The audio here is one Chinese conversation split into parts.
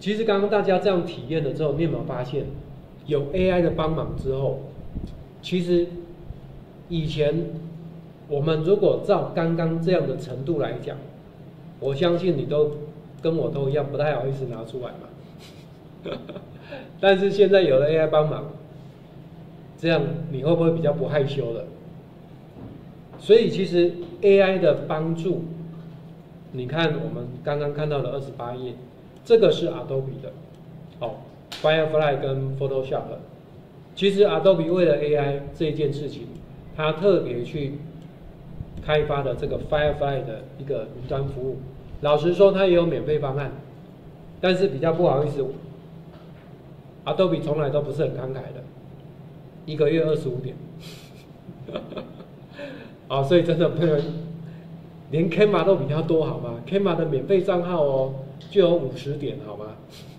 其实刚刚大家这样体验了之后，你有没有发现，有 AI 的帮忙之后，其实以前我们如果照刚刚这样的程度来讲，我相信你都跟我都一样，不太好意思拿出来嘛。但是现在有了 AI 帮忙，这样你会不会比较不害羞了？所以其实 AI 的帮助，你看我们刚刚看到的28页，这个是 Adobe 的，Firefly 跟 Photoshop。其实 Adobe 为了 AI 这一件事情，它特别去开发的这个 Firefly 的一个云端服务。老实说，它也有免费方案，但是比较不好意思，Adobe 从来都不是很慷慨的，1个月25点。所以真的不能，连 Canva 都比较多好吗 ？Canva 的免费账号就有50点好吗？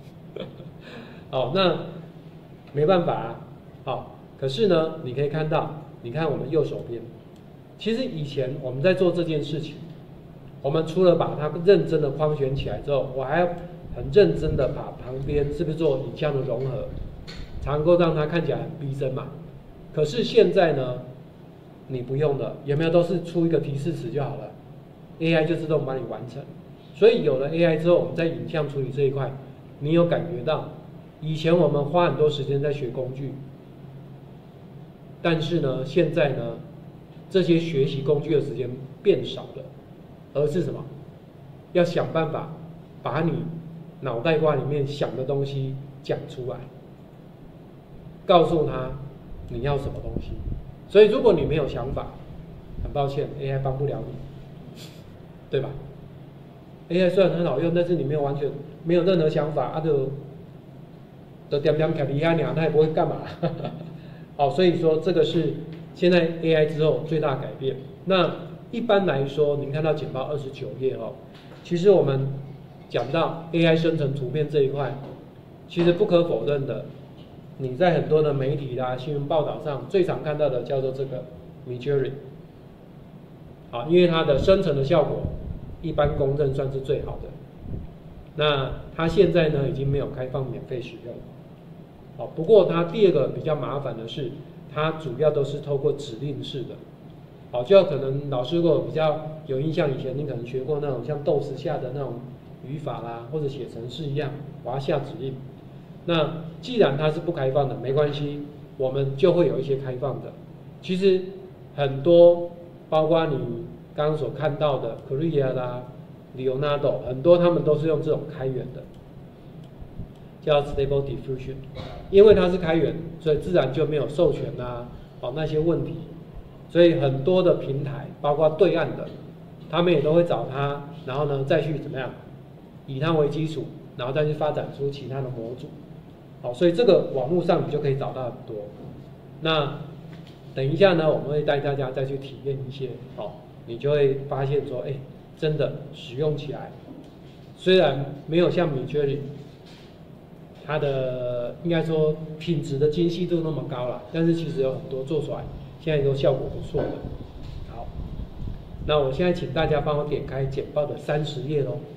那没办法可是呢，你可以看到，你看我们右手边，其实以前我们在做这件事情，我们除了把它认真的框选起来之后，我还要很认真的把旁边是不是做影像的融合，才能够让它看起来很逼真嘛。可是现在呢？你不用了，有没有都是出一个提示词就好了 ，AI 就自动帮你完成。所以有了 AI 之后，我们在影像处理这一块，你有感觉到，以前我们花很多时间在学工具，但是呢，现在呢，这些学习工具的时间变少了，而是什么？要想办法把你脑袋瓜里面想的东西讲出来，告诉他你要什么东西。所以，如果你没有想法，很抱歉 ，AI 帮不了你，对吧 ？AI 虽然很好用，但是你没有完全没有任何想法，就点点卡底下鸟，它也不会干嘛。所以说这个是现在 AI 之后最大改变。那一般来说，您看到简报29页其实我们讲到 AI 生成图片这一块，其实不可否认的。你在很多的媒体啦、新闻报道上最常看到的叫做这个 Midjourney， 因为它的生成的效果一般公认算是最好的。那它现在呢已经没有开放免费使用，不过它第二个比较麻烦的是，它主要都是透过指令式的，就可能老师如果比较有印象，以前你可能学过那种像DOS下的那种语法啦，或者写程式一样，我要下指令。那既然它是不开放的，没关系，我们就会有一些开放的。其实很多，包括你刚刚所看到的 Korea 啦、Leonardo， 很多他们都是用这种开源的，叫 Stable Diffusion。因为它是开源，所以自然就没有授权啦、那些问题。所以很多的平台，包括对岸的，他们也都会找它，然后呢再去怎么样，以它为基础，然后再去发展出其他的模组。所以这个网络上你就可以找到很多。那等一下呢，我们会带大家再去体验一些，你就会发现说，真的使用起来，虽然没有像Midjourney它的应该说品质的精细度那么高啦，但是其实有很多做出来现在都效果不错的。好，那我现在请大家帮我点开简报的30页咯。